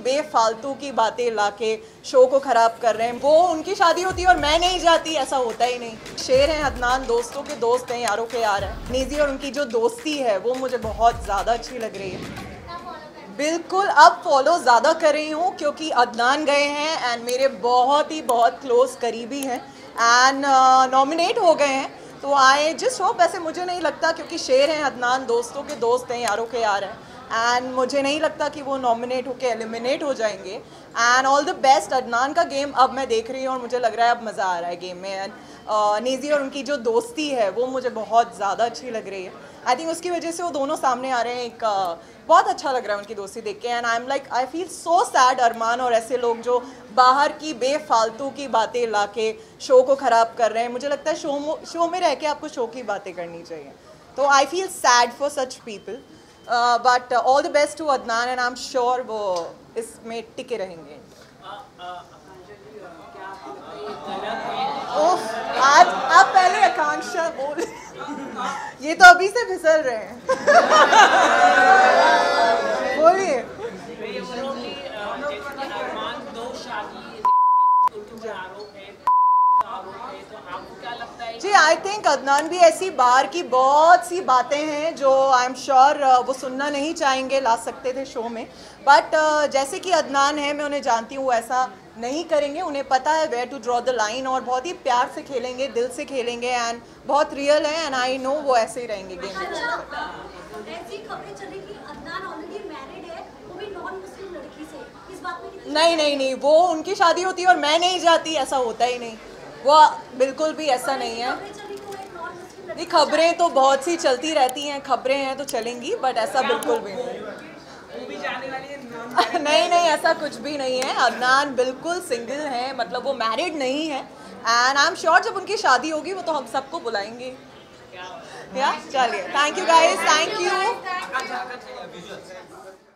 बेफालतू की बातें लाके शो को ख़राब कर रहे हैं। वो उनकी शादी होती है और मैं नहीं जाती, ऐसा होता ही नहीं। शेर हैं अदनान, दोस्तों के दोस्त हैं, यारों के यार हैं। नीज़ी और उनकी जो दोस्ती है वो मुझे बहुत ज़्यादा अच्छी लग रही है। बिल्कुल, अब फॉलो ज़्यादा कर रही हूँ क्योंकि अदनान गए हैं एंड मेरे बहुत क्लोज करीबी हैं एंड नॉमिनेट हो गए हैं। तो आई जस्ट होप, ऐसे मुझे नहीं लगता क्योंकि शेर हैं अदनान, दोस्तों के दोस्त हैं, यारों के यार हैं एंड मुझे नहीं लगता कि वो नॉमिनेट होकर एलिमिनेट हो जाएंगे। And all the best. Adnan का गेम अब मैं देख रही हूँ और मुझे लग रहा है अब मज़ा आ रहा है गेम में। एंड नीज़ी और उनकी जो दोस्ती है वो मुझे बहुत ज़्यादा अच्छी लग रही है। आई थिंक उसकी वजह से वो दोनों सामने आ रहे हैं। एक बहुत अच्छा लग रहा है उनकी दोस्ती देख के। And I am like, I feel so sad Armaan और ऐसे लोग जो बाहर की बेफालतू की बातें लाके शो को ख़राब कर रहे हैं। मुझे लगता है शो में रह के आपको शो की बातें करनी चाहिए। तो I feel sad for such people, but all the best to Adnan and I am sure वो इसमें टिके रहेंगे। ओह, आज आप पहले आकांक्षा बोल ये तो अभी से फिसल रहे हैं। बोलिए। जी, आई थिंक अदनान भी ऐसी बाहर की बहुत सी बातें हैं जो आई एम श्योर वो सुनना नहीं चाहेंगे, ला सकते थे शो में। बट जैसे कि अदनान है, मैं उन्हें जानती हूँ, वो ऐसा नहीं करेंगे। उन्हें पता है where to draw the line और बहुत ही प्यार से खेलेंगे, दिल से खेलेंगे एंड बहुत रियल है एंड आई नो वो ऐसे ही रहेंगे गेम में। ऐसी खबरें चली कि अदनान ऑलरेडी मैरिड है, वो भी नॉन मुस्लिम लड़की से। इस बात में नहीं, वो उनकी शादी होती है और मैं नहीं जाती, ऐसा होता ही नहीं। वो बिल्कुल भी ऐसा नहीं है। नहीं, खबरें तो बहुत सी चलती रहती हैं, खबरें हैं तो चलेंगी, बट ऐसा बिल्कुल भी नहीं। नहीं, ऐसा कुछ भी नहीं है। अदनान बिल्कुल सिंगल है, मतलब वो मैरिड नहीं है एंड आई एम श्योर जब उनकी शादी होगी वो तो हम सबको बुलाएंगे। या चलिए, thank you guys, thank you.